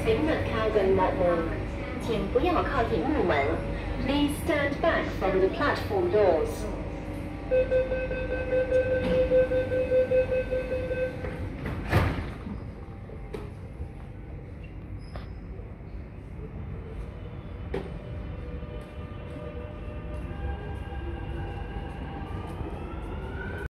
請勿靠近幕門，請不要靠近幕門。Please stand back from the platform doors.